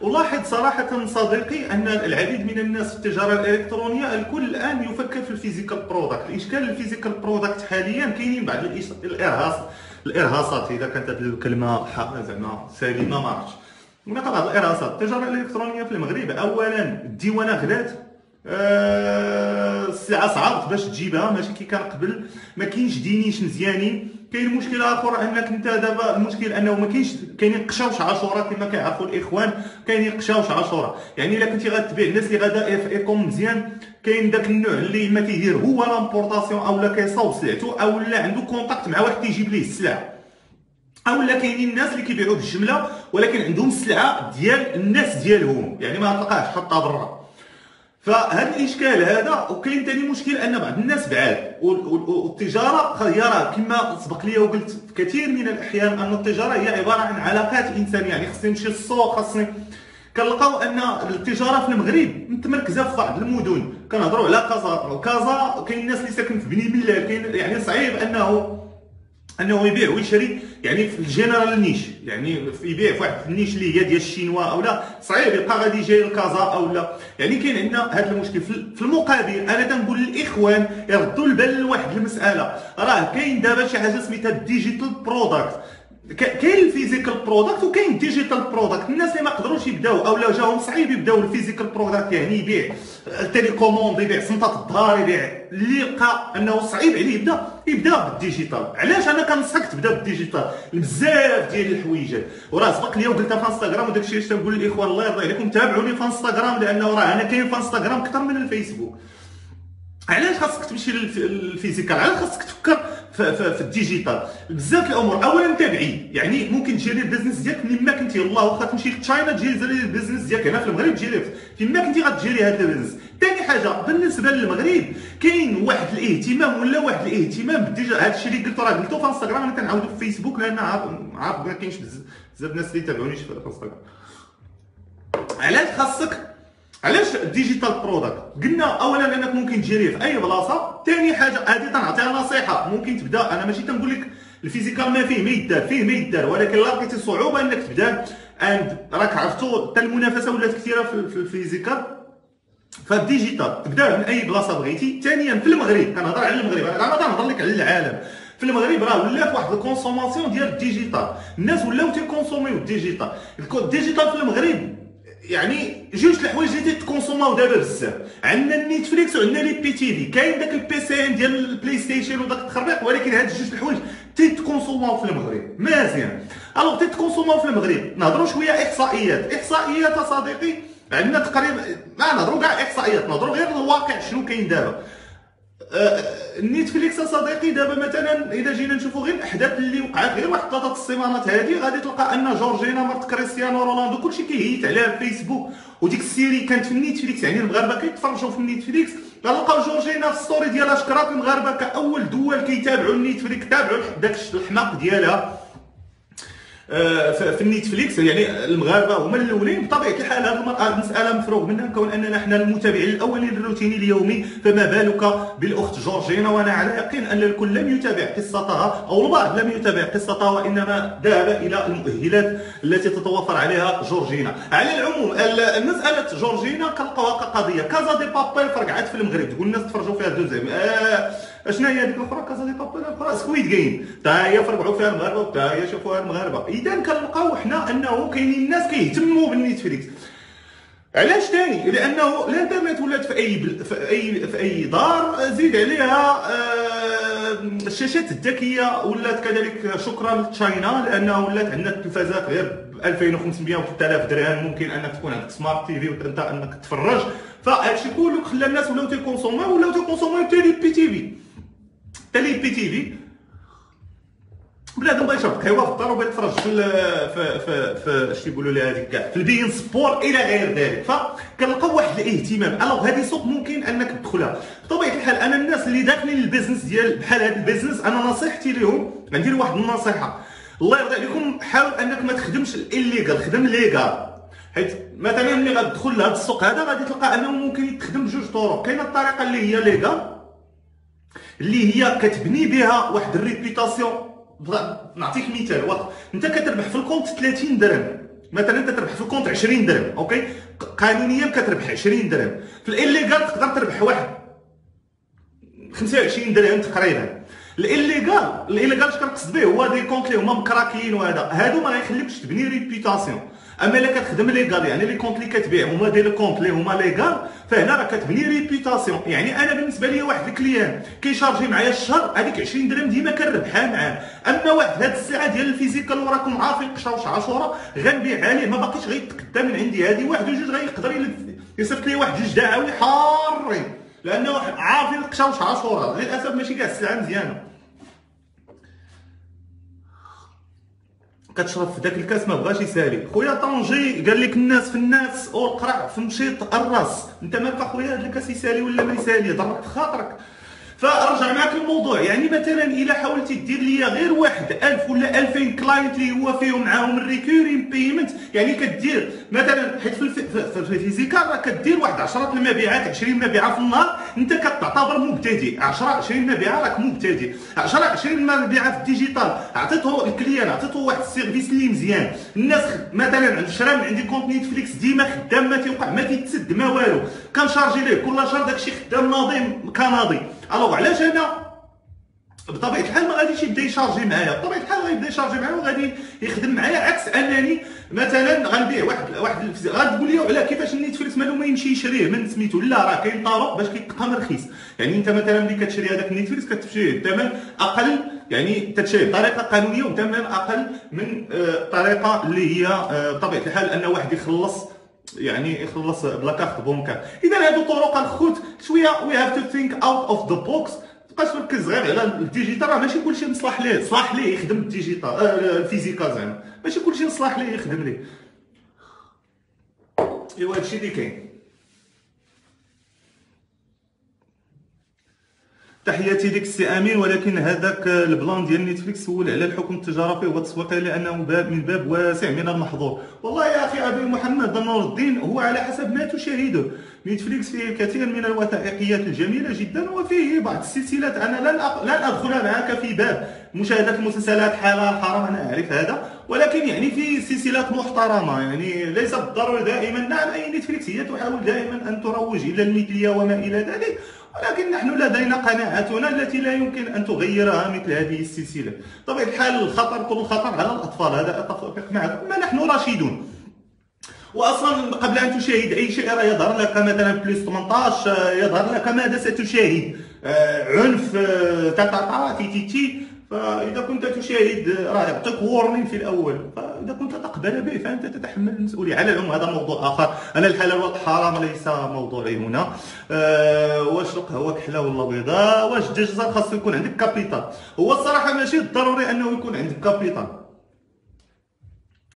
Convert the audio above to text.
ألاحظ صراحة صديقي أن العديد من الناس في التجارة الإلكترونية الكل الآن يفكر في الفيزيكال برودكت. الإشكال الفيزيكال برودكت حاليا كاينين بعض الإرهاصات، إذا كانت هذه الكلمة زعما سليمة ما عرفتش. هناك بعض الإرهاصات. التجارة الإلكترونية في المغرب أولا الديوانة غلات، السلعة صعبت باش تجيبها، ماشي كي كان قبل، ما كاينش دينيش مزيانين. كاين مشكل اخر انك انت دابا المشكل انه ما كاينش، كاينين قشاوش عاشوره كما كيعرفوا الاخوان، كاينين قشاوش عاشوره. يعني الا كنتي غتبيع الناس اللي غادا في ايكوم مزيان، كاين داك النوع اللي ما كيدير هو لامبورطاسيون اولا كيصاوب سلعته اولا عنده كونتاكت مع واحد كيجيب ليه السلعه، اولا كاينين الناس اللي كيبيعوا بالجمله ولكن عندهم السلعه ديال الناس ديالهم، يعني ما تلقاهش حطها برا. فهذا الاشكال هذا. وكاين ثاني مشكل ان بعض الناس بعاد، والتجاره هي راه كما سبق لي وقلت في كثير من الاحيان ان التجاره هي عباره عن علاقات انسانيه. يعني خصني نمشي للسوق، خصني كنلقاو ان التجاره في المغرب متمركزه في بعض المدن. كنهضروا على كازا، كاين الناس اللي ساكن في بني ملال، كاين يعني صعيب انه يبيع ويشري يعني في الجينيرال نيش، يعني يبيع في واحد النيش اللي هي ديال الشينوا او لا، صعيب يبقى غادي جاي لكازا او لا. يعني كاين عندنا هذا المشكل. في المقابل انا كنقول للاخوان يردوا البال لواحد المساله، راه كاين دابا شي حاجه سميتها ديجيتال برودكت. كاين الفيزيكال برودكت وكاين الديجيتال برودكت. الناس اللي ما قدروش يبداو او لا جاهم صعيب يبداو الفيزيكال برودكت، يعني يبيع التليكوموند، يبيع صنطه الدار، يبيع اللي لقى انه صعيب عليه يبدا بالديجيتال. علاش انا كنصحك تبدا بالديجيتال؟ بزاف ديال الحويجات، وراه سبق لي وقلتها في انستغرام، وداك الشيء علاش تنقول للاخوان الله يرضي عليكم تابعوني في انستغرام، لانه راه انا كاين في انستغرام اكثر من الفيسبوك. علاش خاصك تمشي للفيزيكال؟ علاش خاصك تفكر في الديجيتال؟ بزاف الامور. اولا تابعي، يعني ممكن تجيري البيزنس ديالك منين ما كنتي، والله واخا تمشي لتشاينا تجيري البيزنس ديالك هنا في المغرب تجيري فين ما كنتي غتجيري هذا البيزنس. ثاني حاجه بالنسبه للمغرب كاين واحد الاهتمام بالديجيتال. هذا الشيء اللي قلته راه قلته في انستغرام، انا كنعاودو في فيسبوك لان عارف ما كاينش بزاف الناس اللي تابعونيش في انستغرام. علاش الديجيتال برودكت؟ قلنا اولا انك ممكن تجيريه في اي بلاصه. ثاني حاجه هذه تنعطيها نصيحه، ممكن تبدا، انا ماشي تنقول لك الفيزيكال ما فيه ما يدار، ولكن لقيتي صعوبه انك تبدا، راك عرفتوا حتى المنافسه ولات كثيره في الفيزيكال. فالديجيتال تبدا من اي بلاصه بغيتي. ثانيا في المغرب، كنهضر على المغرب، انا ما كنهضر لك على العالم. في المغرب راه ولات واحد الكونسوماسيون ديال الديجيتال، الناس ولاو تيكونسوميو الديجيتال. الديجيتال في المغرب يعني جوج الحوايج اللي تيتكونسوماو دابا بزاف. عندنا النيتفليكس وعندنا لي بي تي في. كاين داك البي سي ان ديال البلاي ستيشن وداك التخربيق، ولكن هاد جوج الحوايج تيتكونسوماو في المغرب مزيان. الوغ تيتكونسوماو في المغرب. نهضروا شويه احصائيات صديقي. عندنا تقريبا ما نهضروا كاع احصائيات، نهضروا غير الواقع شنو كاين دابا. النيتفليكس صديقي دابا مثلا اذا جينا نشوفوا غير الاحداث اللي وقعت غير واحد 3 السيمانات هذه، غادي تلقى ان جورجينا مرت كريستيانو رونالدو كلشي كيهيت عليها في فيسبوك، وديك السيري كانت في النيتفليكس. يعني المغاربه كيتفرجوا في النيتفليكس، غنلقاو جورجينا في الستوري ديالها شكرات المغاربه كاول دول كيتابعوا النيتفليكس، تابعوا داك الحماق ديالها في النيتفليكس. يعني المغاربه هما الاولين بطبيعه الحال. هذه المساله مفروغ منها، كون اننا حنا المتابعين الاولين للروتين اليومي، فما بالك بالاخت جورجينا. وانا على يقين ان الكل لم يتابع قصتها او البعض لم يتابع قصتها، وانما ذهب الى المؤهلات التي تتوفر عليها جورجينا. على العموم مساله جورجينا كنلقاوها كقضيه. كازا دي بابيل فرقعت في المغرب، تقول الناس تفرجوا فيها دوزيام. شنو هي هذيك الاخرى؟ كازا دي بابيل الاخرى سكويد جيم، حتى هي فرقعوا فيها المغاربه وحتى هي شافوها المغاربه. اذا كنلقاو حنا انه كاينين الناس كيهتموا بالنيتفليكس. علاش ثاني؟ لانه الانترنت ولات في اي دار، زيد عليها الشاشات الذكيه ولات كذلك، شكرا لتشاينا، لانه ولات عندنا التلفازات غير ب 2500 و 3000 درهم، ممكن انك تكون عندك سمارت تي في وانت انك تتفرج. فهادشي كله خلى الناس ولاو تيكونسوميو تيلي بي تي في. بنادم بغا يشرب قهوه في الدار وبغا يتفرج في اش تيقولوا لها هذيك كاع في البين سبور الى غير ذلك. فكنلقاو واحد الاهتمام. الوغ هذه سوق ممكن انك تدخلها بطبيعه الحال. انا الناس اللي داخلين البيزنس ديال بحال هذا البيزنس، انا نصيحتي لهم، غندير واحد النصيحه الله يرضي عليكم، حاول انك ما تخدمش الليغال، خدم ليغال. حيت مثلا ملي غتدخل لهذا السوق هذا غادي تلقى انه ممكن يتخدم بجوج طرق. كاينه الطريقه اللي هي ليغال، اللي هي كتبني بها واحد الريبيتاسيون. نعطيك مثال، انت كتربح في الكونت 30 درهم، مثلا انت تربح في الكونت 20 درهم، اوكي، قانونيا كتربح 20 درهم، في الاليغال تقدر تربح واحد 25 درهم تقريبا. الاليغال اش كنقصد به هو دي كونت اللي هما مكراكيين، وهذا هادو ما غيخليكش تبني ريبيوتاسيون. اما الا كتخدم ليغال، يعني لي كونت اللي كتبيع هما دي كونت اللي هما ليغال، فهنا راه كتبني ريبيوتاسيون. يعني انا بالنسبه لي واحد الكليان كيشارجي معايا الشهر، هذيك 20 درهم ديما كنربحها معاه. اما واحد هاد الساعه ديال الفيزيكال وراكم عارفين قشاوش عاشوره غنبيع عليه، ما باقيش غيتقدى من عندي. هذه واحد وجوج غيقدر يصيفط لي واحد جوج دعاوي حارين، لانه عارفين القشاوش عاشوره. للاسف ماشي كاع السلعه مزيانه. كتشرب في داك الكاس ما بغاش يسالي. خويا طونجي قال لك الناس في الناس او القرع في مشيط الراس. انت مالك اخويا هذا الكاس يسالي ولا ما يسالي؟ ضرك خاطرك. فرجع معك الموضوع، يعني مثلا الا حاولتي دير ليا غير واحد 1000 ولا 2000 كلاينت اللي هو فيهم معاهم الريكورين بيمنت، يعني كدير مثلا حيت في الفيزيكال راه كدير واحد 10 المبيعات 20 مبيعه في النهار، انت كتعتبر مبتدئ. 10 20 مبيعه راك مبتدئ. 10 20 مبيعه في الديجيتال عطيته الكليان، عطيته واحد السيرفيس اللي مزيان. الناس مثلا شرا من عندي كونت نيتفليكس ديما خدام، ما تيوقع ما تيتسد ما والو، كنشارجي ليه كل شهر داكشي خدام ناضي كناضي. الوغ علاش انا بطبيعه الحال ما غاديش يبدا يشارجي معايا؟ بطبيعه الحال غيبدا يشارجي معايا وغادي يخدم معايا، عكس انني مثلا غنبيع واحد غتقول لي على كيفاش النيتفليكس مالو ما يمشي يشريه من سميتو. لا راه كاين طرق باش كيتقام رخيص. يعني انت مثلا ملي كتشري هذاك النيتفليكس كتشريه بثمن اقل، يعني تتشري بطريقه قانونيه وبثمن اقل من طريقه اللي هي بطبيعه الحال ان واحد يخلص، يعني يخلص بلا كارت بونكار. اذا هادو طرق الخوت شويه وي هاف تو ثينك اوت اوف ذا بوكس. متبقاش تركز غير على الديجيتال، راه ماشي كلشي مصلح ليه، صلاح ليه يخدم الديجيتال الفيزيكال زعما، ماشي كلشي مصلح ليه يخدم ليه. ايوا هادشي اللي كاين. تحياتي لك السي امين، ولكن هذاك البلان ديال نيتفليكس سول على الحكم التجاره فيه والتسويق لانه من باب واسع من المحظور. والله يا اخي ابي محمد نور الدين، هو على حسب ما تشاهده. نيتفليكس فيه الكثير من الوثائقيات الجميله جدا، وفيه بعض السلسلات انا لن ادخل معك في باب مشاهده المسلسلات حلال حرام، انا اعرف هذا، ولكن يعني في سلسلات محترمه، يعني ليس بالضروره دائما. نعم اي نيتفليكس هي تحاول دائما ان تروج الى المثليه وما الى ذلك، ولكن نحن لدينا قناعاتنا التي لا يمكن ان تغيرها مثل هذه السلسله. بطبيعه الحال الخطر، كل الخطر على الاطفال، هذا اتفق معكم، ما نحن راشدون. واصلا قبل ان تشاهد اي شيء راه يظهر لك مثلا بلس 18، يظهر لك ماذا ستشاهد، عنف، تاتاتا تي تي تي. فاذا كنت تشاهد راه يعطيك وورنين في الاول، فاذا كنت تقبل به فانت تتحمل المسؤوليه. على العموم هذا موضوع اخر، انا الحلال والحرام ليس موضوعي هنا. واش القهوه كحله ولا بيضاء، واش الدجاج خاصو يكون عندك كابيتال. هو الصراحه ماشي ضروري انه يكون عندك كابيتال،